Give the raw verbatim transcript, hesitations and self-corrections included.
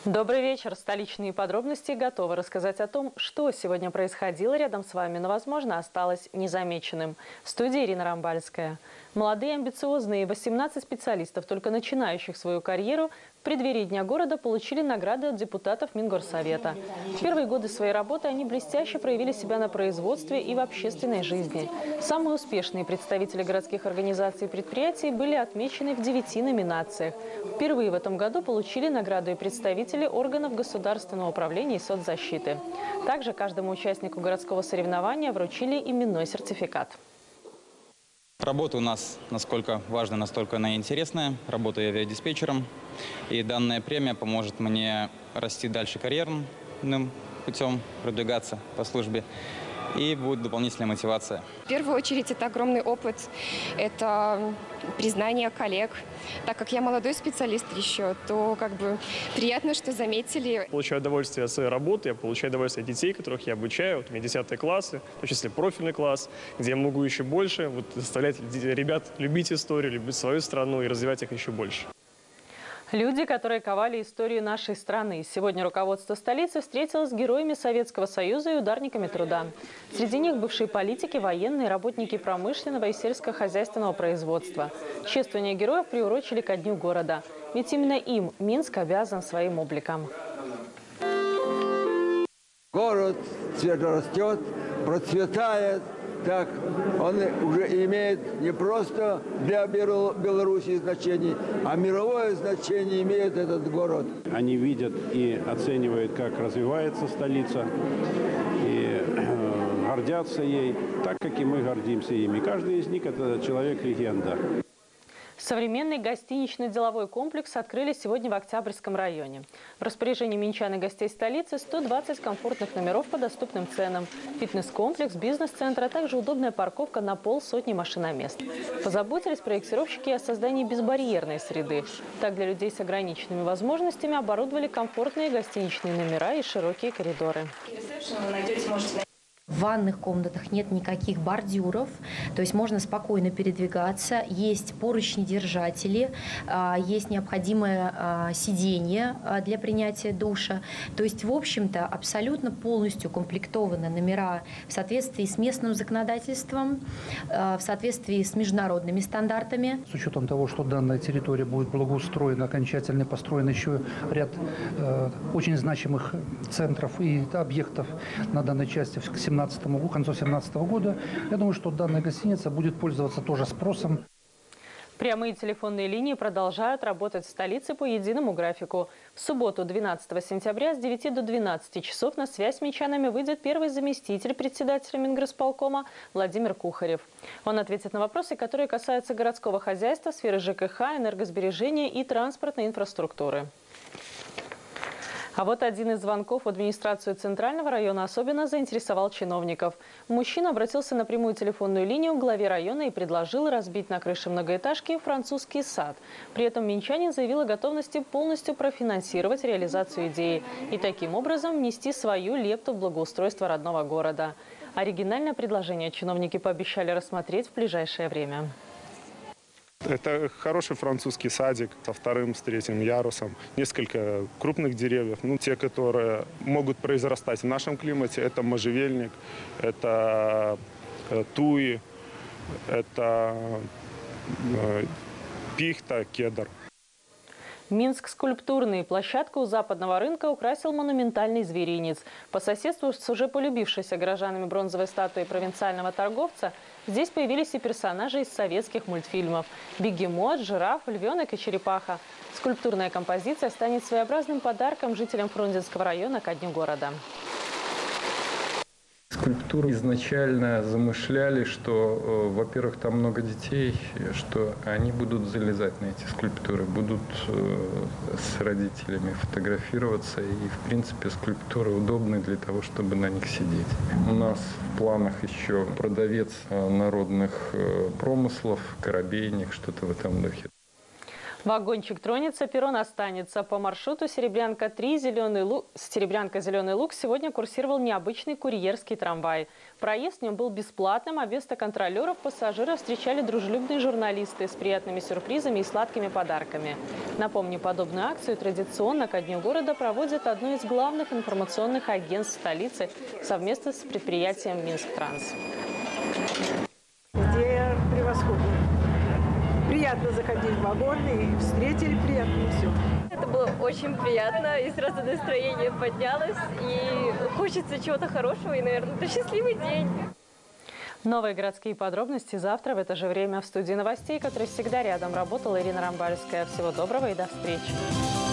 Добрый вечер. Столичные подробности готовы рассказать о том, что сегодня происходило рядом с вами, но, возможно, осталось незамеченным. В студии Ирина Рамбальская. Молодые, амбициозные восемнадцать специалистов, только начинающих свою карьеру, в преддверии Дня города получили награды от депутатов Мингорсовета. В первые годы своей работы они блестяще проявили себя на производстве и в общественной жизни. Самые успешные представители городских организаций и предприятий были отмечены в девяти номинациях. Впервые в этом году получили награду и представители органов государственного управления и соцзащиты. Также каждому участнику городского соревнования вручили именной сертификат. Работа у нас насколько важна, настолько она интересная. Работаю авиадиспетчером. И данная премия поможет мне расти дальше карьерным путем, продвигаться по службе. И будет дополнительная мотивация. В первую очередь это огромный опыт, это признание коллег. Так как я молодой специалист еще, то как бы приятно, что заметили. Получаю удовольствие от своей работы, я получаю удовольствие от детей, которых я обучаю. Вот у меня десятые классы, в том числе профильный класс, где я могу еще больше вот, заставлять ребят любить историю, любить свою страну и развивать их еще больше. Люди, которые ковали историю нашей страны. Сегодня руководство столицы встретилось с героями Советского Союза и ударниками труда. Среди них бывшие политики, военные, работники промышленного и сельскохозяйственного производства. Чествование героев приурочили ко Дню города. Ведь именно им Минск обязан своим обликом. Город растет, процветает. Так, он уже имеет не просто для Беларуси значение, а мировое значение имеет этот город. Они видят и оценивают, как развивается столица, и э, гордятся ей, так как и мы гордимся ими. Каждый из них – это человек-легенда. Современный гостинично-деловой комплекс открыли сегодня в Октябрьском районе. В распоряжении минчан и гостей столицы сто двадцать комфортных номеров по доступным ценам, фитнес-комплекс, бизнес-центр, а также удобная парковка на полсотни машиномест. Позаботились проектировщики о создании безбарьерной среды. Так, для людей с ограниченными возможностями оборудовали комфортные гостиничные номера и широкие коридоры. В ванных комнатах нет никаких бордюров, то есть можно спокойно передвигаться. Есть поручни-держатели, есть необходимое сиденье для принятия душа. То есть, в общем-то, абсолютно полностью укомплектованы номера в соответствии с местным законодательством, в соответствии с международными стандартами. С учетом того, что данная территория будет благоустроена, окончательно построен еще ряд э, очень значимых центров и объектов на данной части к семнадцатому к концу две тысячи семнадцатого года. Я думаю, что данная гостиница будет пользоваться тоже спросом. Прямые телефонные линии продолжают работать в столице по единому графику. В субботу, двенадцатого сентября, с девяти до двенадцати часов на связь с минчанами выйдет первый заместитель председателя Мингорисполкома Владимир Кухарев. Он ответит на вопросы, которые касаются городского хозяйства, сферы ЖКХ, энергосбережения и транспортной инфраструктуры. А вот один из звонков в администрацию Центрального района особенно заинтересовал чиновников. Мужчина обратился на прямую телефонную линию к главе района и предложил разбить на крыше многоэтажки французский сад. При этом минчанин заявил о готовности полностью профинансировать реализацию идеи и таким образом внести свою лепту в благоустройство родного города. Оригинальное предложение чиновники пообещали рассмотреть в ближайшее время. Это хороший французский садик со вторым, с третьим ярусом. Несколько крупных деревьев. Ну, те, которые могут произрастать в нашем климате, это можжевельник, это э, туи, это э, пихта, кедр. Минск скульптурный. Площадку у западного рынка украсил монументальный зверинец. По соседству с уже полюбившейся горожанами бронзовой статуей провинциального торговца здесь появились и персонажи из советских мультфильмов. Бегемот, жираф, львенок и черепаха. Скульптурная композиция станет своеобразным подарком жителям Фрунзенского района ко Дню города. Скульптуру изначально замышляли, что, во-первых, там много детей, что они будут залезать на эти скульптуры, будут с родителями фотографироваться. И, в принципе, скульптуры удобны для того, чтобы на них сидеть. У нас в планах еще продавец народных промыслов, коробейник, что-то в этом духе. Вагончик тронется, перрон останется. По маршруту Серебрянка-три, Зеленый Луг, Серебрянка-Зеленый Луг сегодня курсировал необычный курьерский трамвай. Проезд в нем был бесплатным, а вместо контролеров пассажиров встречали дружелюбные журналисты с приятными сюрпризами и сладкими подарками. Напомню, подобную акцию традиционно ко Дню города проводит одно из главных информационных агентств столицы совместно с предприятием Минсктранс. Идея превосходная. Приятно заходить в вагон и встретили приятно все. Это было очень приятно, и сразу настроение поднялось, и хочется чего-то хорошего, и, наверное, это счастливый день. Новые городские подробности завтра в это же время в студии новостей, которая всегда рядом, работала Ирина Рамбальская. Всего доброго и до встречи.